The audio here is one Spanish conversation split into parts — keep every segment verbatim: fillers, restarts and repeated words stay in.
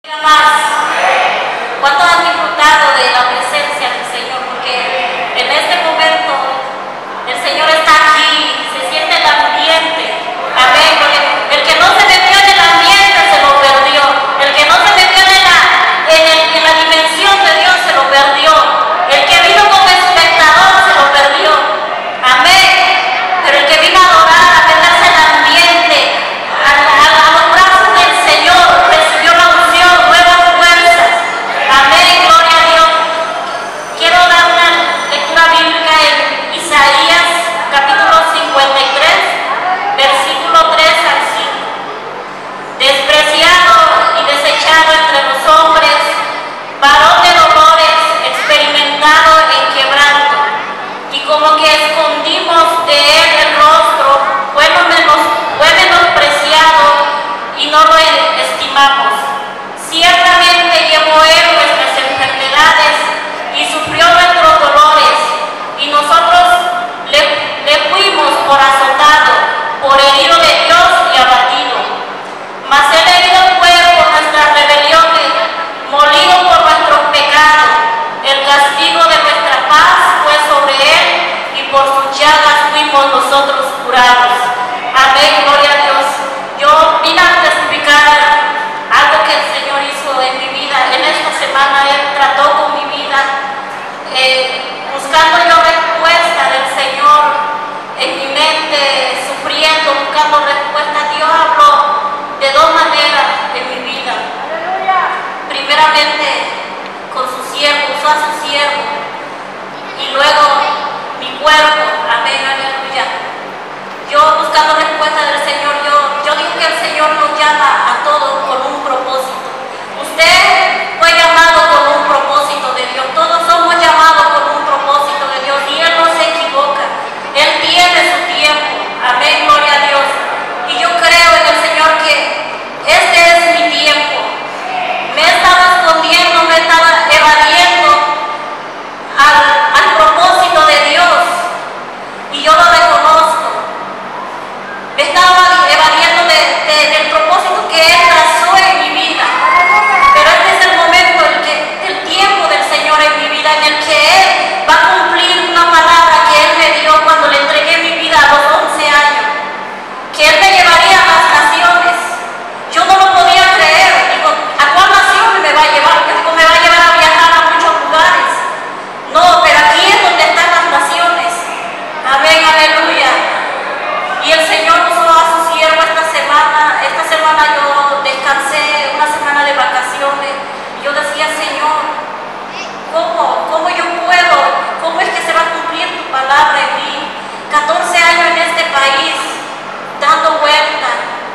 ¿Cuántos han disfrutado de la presencia del Señor? Porque en este momento el Señor está aquí, se siente el ambiente. Amén. Porque el que no se metió en el ambiente se lo perdió. El que no se metió en la, en el, en la dimensión de Dios se lo perdió. El que vino como espectador se lo perdió. Amén. Pero el que vino a adorar, a meterse en el ambiente, a, a, a los brazos del Señor, recibió la unción, nuevas fuerzas. Amén, gloria a Dios. Quiero dar una lectura bíblica en Isaías capítulo cincuenta y tres, versículo tres al cinco. Despreciado y desechado entre los hombres, varón de dolores, experimentado en quebranto, y como que escondimos de él el rostro, fue, menos, fue menospreciado y no lo estimamos. Ciertamente llevó él nuestras enfermedades y sufrió nuestros dolores, y nosotros le, le fuimos por azotado, por herido de Dios y abatido. Mas él herido fue por nuestras rebeliones, molido por nuestros pecados. El castigo de nuestra paz fue sobre él, y por sus llagas fuimos nosotros curados. Amén, gloria a Dios. Yo vine a testificar algo que el Señor hizo en mi vida. En esta semana Él trató con mi vida, eh, buscando yo respuesta del Señor en mi mente, sufriendo, buscando respuesta. Dios habló de dos maneras en mi vida. Primeramente con su siervo, usó a su siervo, y luego mi cuerpo. Amén, aleluya. Yo buscando respuesta del Señor, yo, yo digo que el Señor nos llama a todos con un propósito. Usted fue llamado con un propósito de Dios. Todos somos llamados con un propósito de Dios, y Él no se equivoca. Él tiene su tiempo. Amén, gloria a Dios. Y yo creo en el Señor que este es mi tiempo. Me estaba escondiendo, me estaba evadiendo al, al propósito de Dios, y yo lo reconozco. Me estaba evadiendo de, de, del propósito que Él trazó en mi vida. Pero este es el momento, el, que, el tiempo del Señor en mi vida, en el que Él va a cumplir una palabra que Él me dio cuando le entregué mi vida a los once años. Que Él me llevaría a las naciones. Yo no lo podía creer. Digo, ¿a cuál nación me va a llevar? Porque digo, me va a llevar a viajar a muchos lugares. No, pero aquí es donde están las naciones. Amén, aleluya. Y el Señor usó a su siervo esta semana. Esta semana yo descansé, una semana de vacaciones. Y yo decía, Señor, ¿cómo? ¿Cómo yo puedo? ¿Cómo es que se va a cumplir tu palabra en mí? catorce años en este país, dando vueltas.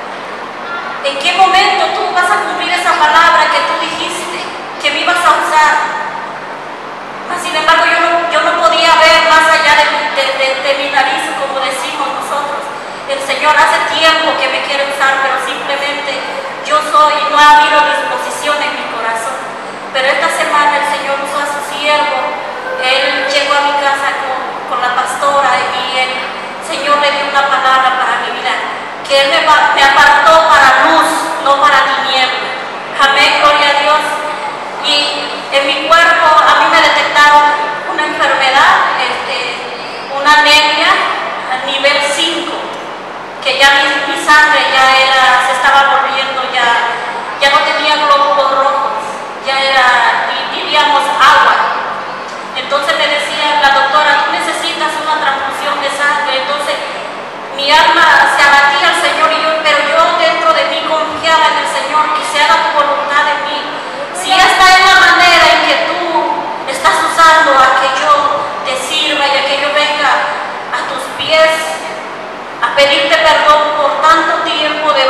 ¿En qué momento tú vas a cumplir esa palabra que tú dijiste que me ibas a usar? Mas, sin embargo, yo no, yo no podía ver más allá de, de, de, de mi nariz, como decimos nosotros. El Señor hace tiempo que me quiere usar, pero simplemente yo soy, no ha habido disposición en mi corazón. Pero esta semana el Señor usó a su siervo. Él llegó a mi casa con, con la pastora, y el Señor le dio una palabra para mi vida, que Él me, me apartó para luz, no para tinieblas. Amén, gloria a Dios. Y en mi cuerpo a mí me detectaron una enfermedad, este, una anemia a nivel cinco, que ya mi, mi sangre ya era, se estaba volviendo, ya, ya no tenía glóbulos rojos, ya era, diríamos, agua. Entonces me decía la doctora, tú necesitas una transfusión de sangre. Entonces mi alma se abatía al Señor, y yo, pero yo dentro de mí confiaba en el Señor, que se haga tu voluntad en mí. Si esta es la manera en que tú estás usando a que yo te sirva y a que yo venga a tus pies a pedirte perdón por tanto tiempo de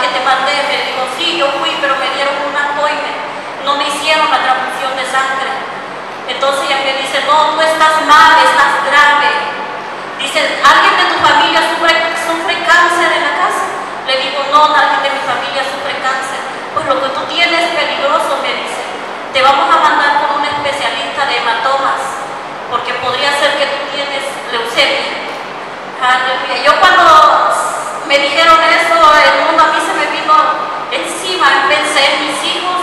que te mandé. Me dijo, sí, yo fui, pero me dieron un appointment, no me hicieron la transfusión de sangre. Entonces ella me dice, no, tú estás mal, estás grave. Dice, ¿alguien de tu familia sufre, sufre cáncer en la casa? Le digo, no, nadie de mi familia sufre cáncer. Pues lo que tú tienes es peligroso, me dice. Te vamos a mandar con un especialista de hematomas, porque podría ser que tú tienes leucemia. Aleluya. Yo cuando me dijeron eso, el mundo a mí se me vino encima. Pensé en mis hijos,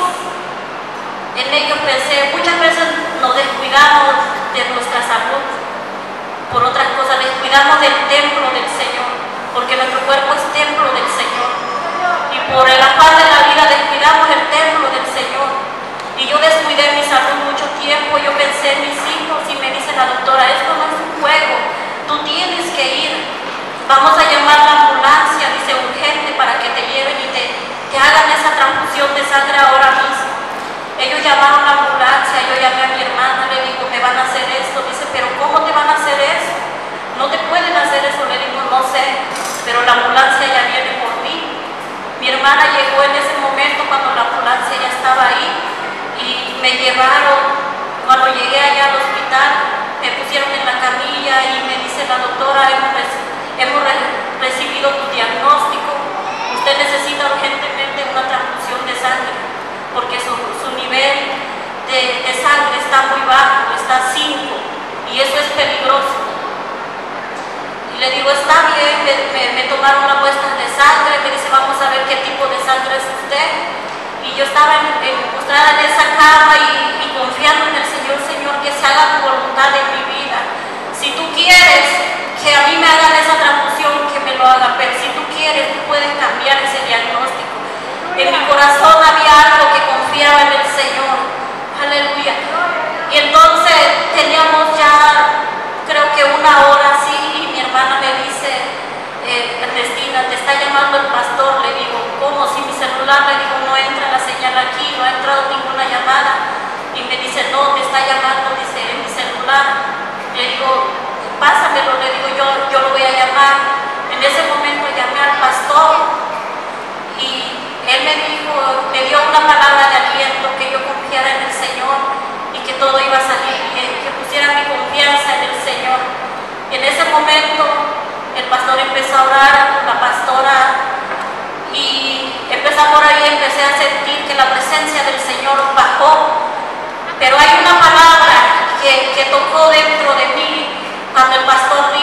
en ellos pensé. Muchas veces nos descuidamos de nuestra salud por otras cosas, descuidamos del templo del Señor, porque nuestro cuerpo es templo del Señor, y por el afán de la vida descuidamos el templo del Señor. Y yo descuidé mi salud mucho tiempo. Yo pensé en mis hijos y me dice la doctora, esto no es un juego, tú tienes que ir, vamos a llamar la ambulancia, dice, urgente, para que te lleven y te, te hagan esa transfusión de sangre ahora mismo. Ellos llamaron a la ambulancia, yo llamé a mi hermana, le digo, me van a hacer esto. Dice, pero ¿cómo te van a hacer eso? No te pueden hacer eso. Le digo, no sé, pero la ambulancia ya viene por mí. Mi hermana llegó en ese momento cuando la ambulancia ya estaba ahí y me llevaron. Cuando llegué allá al hospital, me pusieron en la camilla y me dice la doctora, hemos, hemos recibido tu diagnóstico, usted necesita urgentemente una transfusión de sangre, porque su, su nivel de, de sangre está muy bajo, está cinco, y eso es peligroso. Y le digo, está bien, me, me, me tomaron la muestra de sangre, me dice, vamos a ver qué tipo de sangre es usted. Y yo estaba en, en, postrada en esa cama y, y confiando en el Señor, Señor, que se haga tu voluntad en mi vida. Si tú quieres que a mí me hagan esa transfusión, que me lo hagan, pero si tú quieres, tú puedes cambiar ese diagnóstico. En mi corazón había algo que confiaba en el Señor. Aleluya. Y entonces teníamos ya, creo que una hora así, y mi hermana me dice, eh, Ernestina, te está llamando el pastor. Le digo, ¿cómo? Si mi celular, le digo, no entra la señal aquí, no ha entrado ninguna llamada. Y me dice, no, te está llamando, dice, en mi celular. Le digo, pásamelo, le digo, yo, yo lo voy a llamar. En ese momento llamé al pastor y él me dijo, me dio una palabra de aliento, que yo confiara en el Señor y que todo iba a salir bien, que pusiera mi confianza en el Señor. Y en ese momento el pastor empezó a orar, la pastora, y empezamos por ahí, empecé a sentir que la presencia del Señor bajó. Pero hay una palabra que, que tocó dentro de mí cuando el pastor